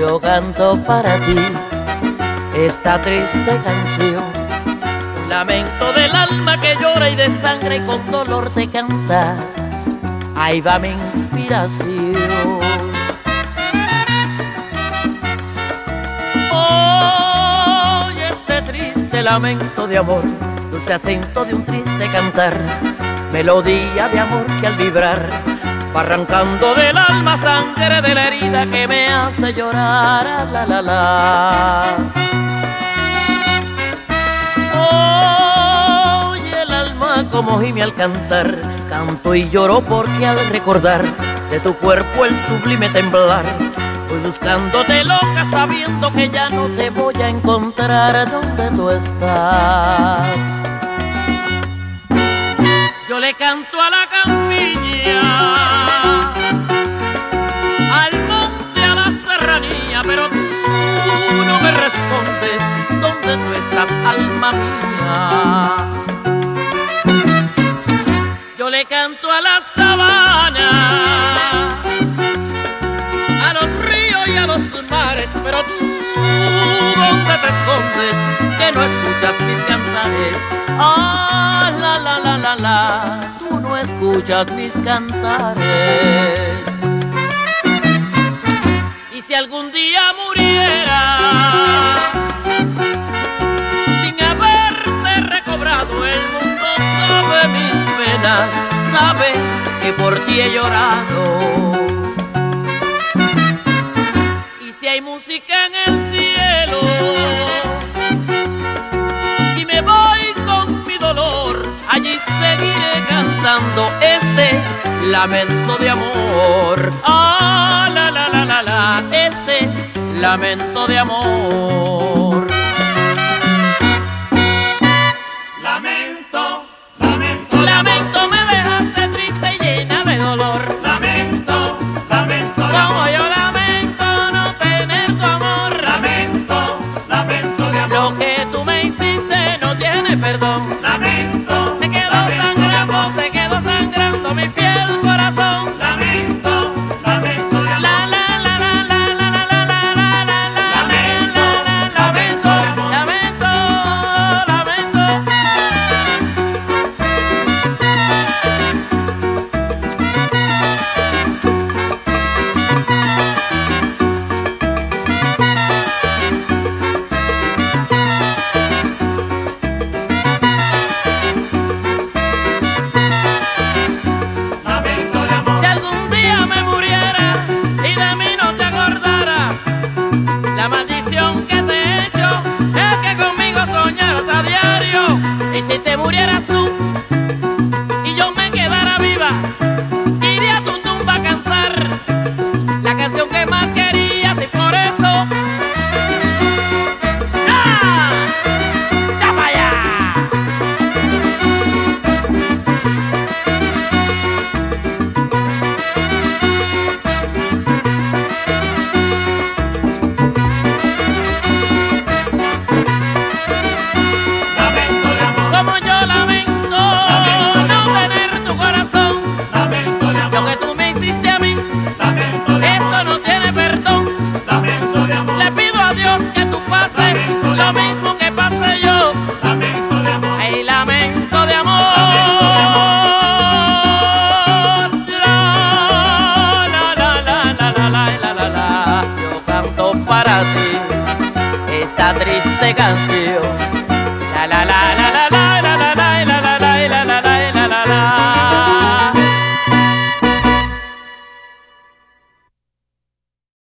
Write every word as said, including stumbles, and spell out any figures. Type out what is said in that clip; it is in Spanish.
yo canto para ti esta triste canción, un lamento del alma que llora y de sangre y con dolor te canta. Ahí va mi inspiración. Hoy este triste lamento de amor, dulce acento de un triste cantar, melodía de amor que al vibrar va arrancando del alma sangre de la herida que me hace llorar. Ah, la la la. Hoy el alma como gime al cantar, canto y lloro porque al recordar de tu cuerpo el sublime temblar, voy buscándote loca sabiendo que ya no te voy a encontrar donde tú estás. Yo le canto a la campiña, al monte, a la serranía, pero tú no me respondes donde tú estás, alma mía. Yo le canto a la sabana, a los ríos y a los mares, pero tú donde te escondes, que no escuchas mis cantares. Ah, la la la la la, tú no escuchas mis cantares. Y si algún día muriera sin haberte recobrado, el mundo sabe mis penas, sabe que por ti he llorado. Y si hay música en el cielo y me voy con mi dolor, allí seguiré cantando este lamento de amor. Ah, la la la la la, este lamento de amor. Lamento, lamento, Lamento, me dejaste triste y llena de dolor. lamento, lamento, Como yo lamento no tener tu amor. lamento, lamento de amor. Lo que tú me hiciste no tiene perdón. Lamento, Se quedó lamento de sangrando, amor. se quedó sangrando mi fiel corazón. Lamento, lamento de amor. La la la la la la la la la la la la. Lamento, lamento de amor. Lamento, lamento. Lamento de amor. Si algún día me muriera y de mí no te acordaras, la maldición que te he hecho es que conmigo soñaras a diario. Y si te murieras tú y yo me quedara viva, iría a tu tumba a cantar la canción que más querías y por eso... ¡Ah! ¡Ya para allá! Lamento de amor. Como yo lamento no tener tu corazón. Lamento de Lo amor. que tú me hiciste a mí, Lamento de eso amor. no tiene perdón. Lamento de amor. Le pido a Dios que tú pases lo mismo que pasé yo. Lamento de amor. Ay, lamento de amor. La, la, la, la, la, la, la, la, la. Yo canto para ti esta triste canción. La, la, la, la, la, la.